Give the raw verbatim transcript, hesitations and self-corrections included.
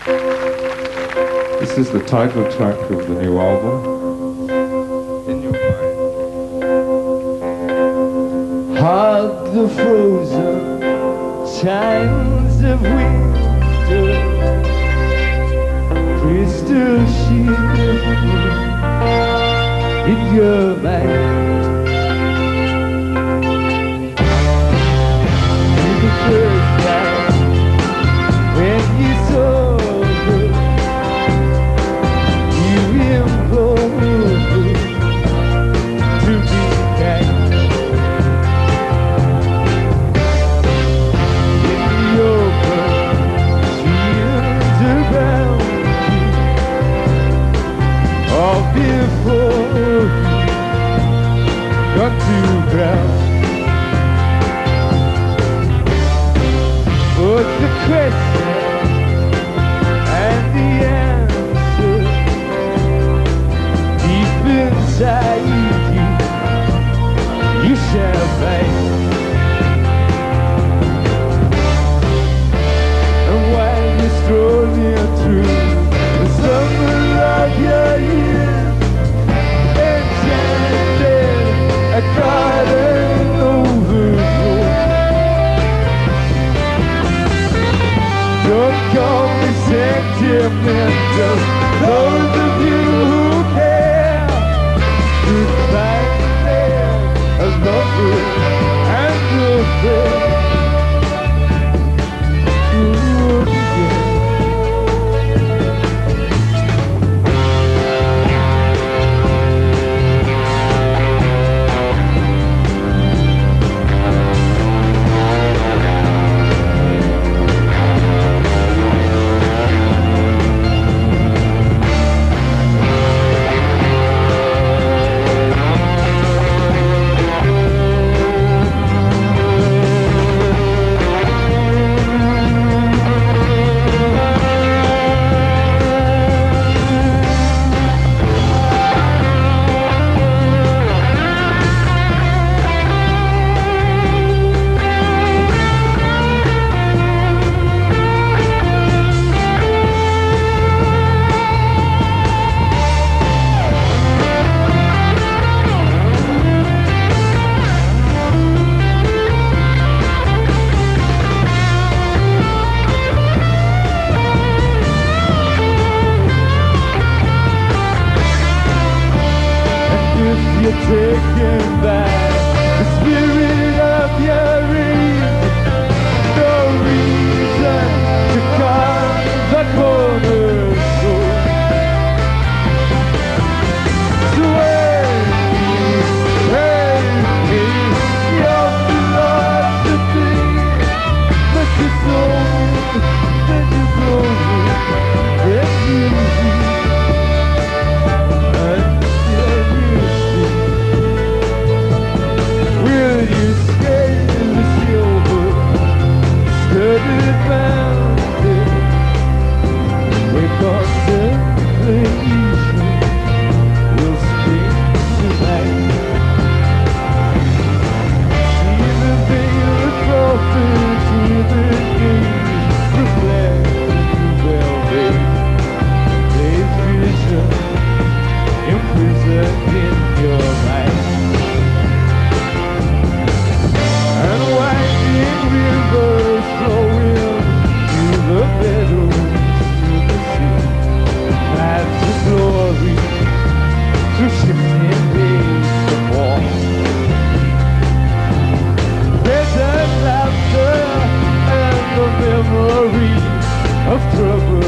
This is the title track of the new album, In Your Mind. Hug the frozen times of winter, crystal shimmering in your mind. To the first time when you saw her, you implored her to be kind. Before you got to ground, but the question and the answer deep inside you, you shall find. And while you're strolling through the summer of your years, a garden overflow. Don't call me sentimental, those of you who care could find there a lover and a friend. Ooh, yeah. You're taken back the spirit of your reason. No reason to come that cornerstone. So when you take me, your philosophy, let your soul, let your glory, let you see. Memory of trouble.